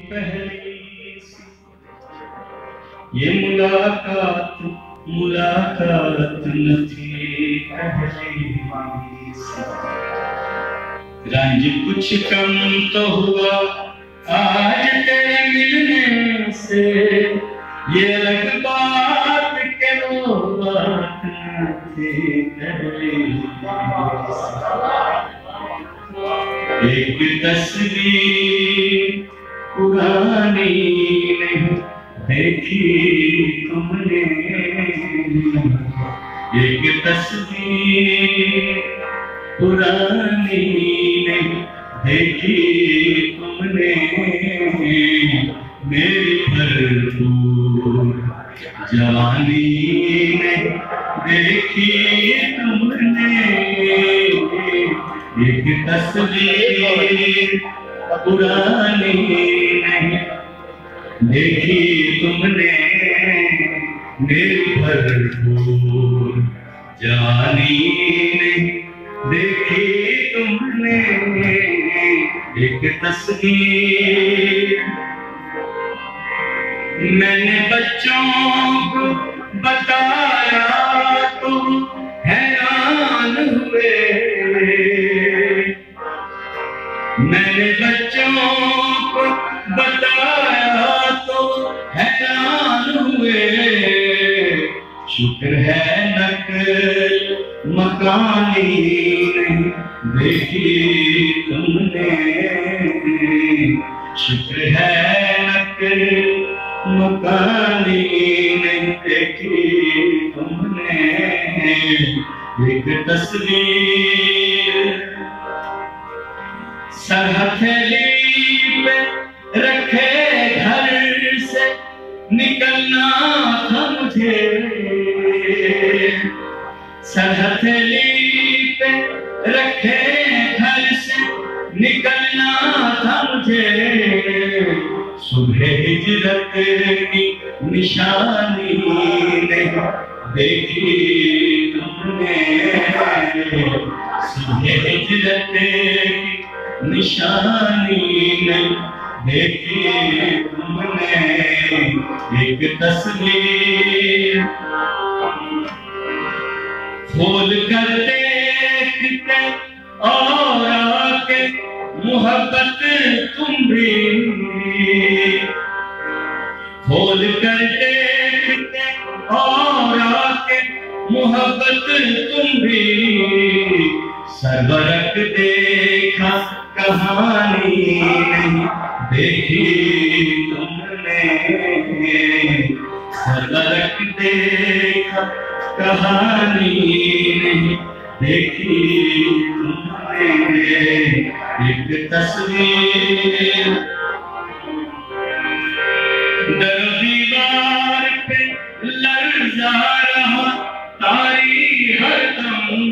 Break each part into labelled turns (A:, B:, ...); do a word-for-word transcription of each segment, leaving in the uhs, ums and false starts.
A: पहली ये मुलाकात मुलाकात न थी पहली रंज कुछ कम तो हुआ आज तेरे मिलने से ये अलग बात के वो बात न थी पहली एक तस्वीर पुरानी नहीं देखी तुमने एक तस्वीर पुरानी नहीं देखी तुमने मेरी भरपूर जवानी नहीं देखी तुमने एक तस्वीर पुरानी नहीं देखी तुमने मेरी भरपूर जवानी नहीं देखी तुमने एक तस्वीर मैंने बच्चों को बताया तो हैरान हुए मैंने बच्चों को बताया तो हैरान हुए शुक्र है नकल मकानी नहीं देखी तुमने शुक्र है नकल मकानी नहीं देखी तुमने एक तस्वीर सरहथेली पे रखे घर से निकलना था मुझे सरहथेली पे रखे घर से निकलना था मुझे सुबह हिजरत की निशानी नहीं देखी तुमने सुबह हिजरत की निशानी नहीं देखी तुमने एक तस्वीर खोल कर देखते और आके मोहब्बत तुम भी खोल कर देखते और आके मोहब्बत तुम भी सरवरक देखा कहानी नहीं देखी तुमने सरवरक देखा कहानी नहीं देखी तुमने एक तस्वीर दर दीवार पे लर्जा रहा तारी हरदम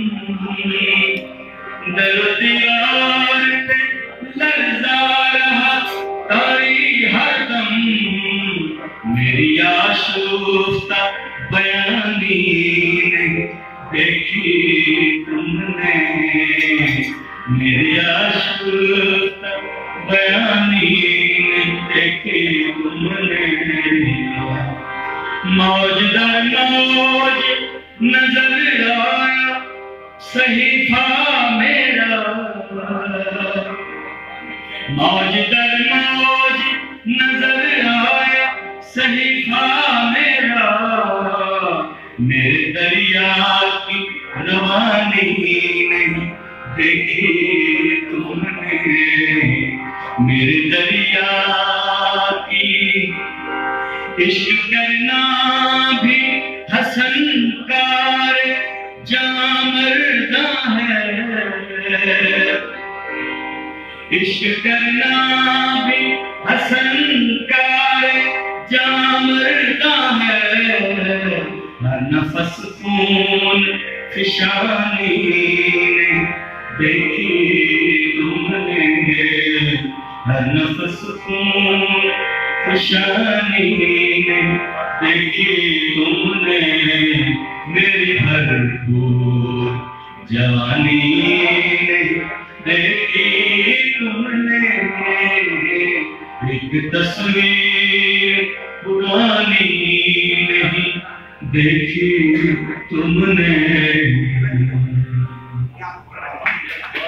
A: दर दीवार पे लर्जा रहा तारी हरदम मेरी आशुफ्ता बयानी नहीं देखी तुमने मेरी आशुफ्ता बयानी नहीं देखी तुमने मौज दर मौज नजर आया सहीफा मेरा मौज दर मौज नजर आया सहीफा मेरा मेरे दरिया की रवानी नहीं देखी तुमने मेरे दरिया की इश्क करना भी हसन कार जामर्दा है इश्क करना भी हसन कार जामर्दा है हर नफस खून फिशानी देखी तुमने हर नफस खून फिशानी देखी तुमने मेरी भरपूर जवानी देखी तुमने एक तस्वीर पुरानी नहीं देखी तुमने।